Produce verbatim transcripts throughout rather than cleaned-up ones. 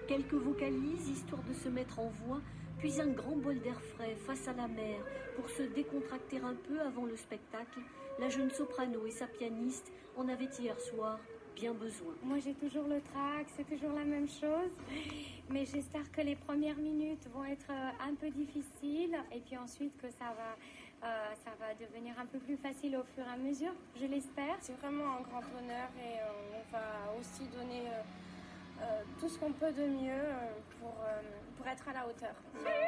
Quelques vocalises, histoire de se mettre en voix, puis un grand bol d'air frais face à la mer pour se décontracter un peu avant le spectacle. La jeune soprano et sa pianiste en avaient hier soir bien besoin. Moi j'ai toujours le trac, c'est toujours la même chose, mais j'espère que les premières minutes vont être un peu difficiles et puis ensuite que ça va, euh, ça va devenir un peu plus facile au fur et à mesure, je l'espère. C'est vraiment un grand honneur et euh, on va aussi donner euh, euh, tout ce qu'on peut de mieux euh, pour, euh, pour être à la hauteur.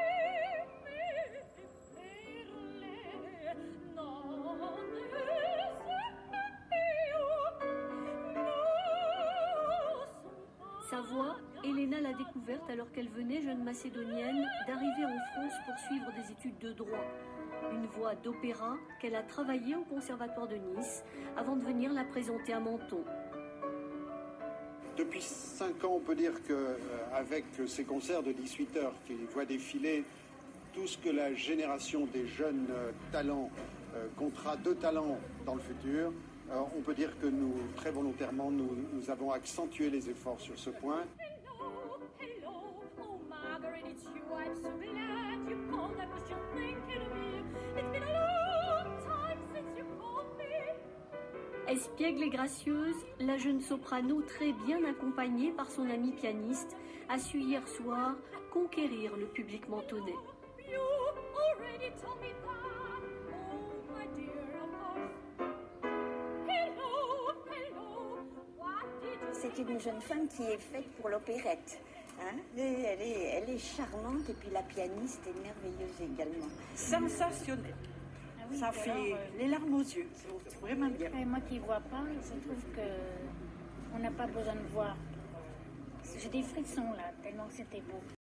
Sa voix, Elena l'a découverte alors qu'elle venait, jeune macédonienne, d'arriver en France pour suivre des études de droit. Une voix d'opéra qu'elle a travaillée au Conservatoire de Nice avant de venir la présenter à Menton. Depuis cinq ans, on peut dire qu'avec euh, ces concerts de dix-huit heures qui voient défiler tout ce que la génération des jeunes euh, talents euh, comptera de talents dans le futur, euh, on peut dire que nous, très volontairement, nous, nous avons accentué les efforts sur ce point. Hello, hello, oh Margaret, it's you, I'm so glad you called, I was just thinking of you. It's been a long time since you called me. Espiègle et gracieuse, la jeune soprano, très bien accompagnée par son ami pianiste, a su hier soir conquérir le public mentonnais. You already told me that, oh my dear, of course. Hello, hello, what did you C'est une jeune femme qui est faite pour l'opérette. Hein? Elle est, elle est charmante et puis la pianiste est merveilleuse également. Sensationnel. Ah oui, Ça alors, fait euh, les larmes aux yeux, c'est vraiment bien. Et moi qui ne vois pas, je trouve que on n'a pas besoin de voir. J'ai des frissons là, tellement que c'était beau.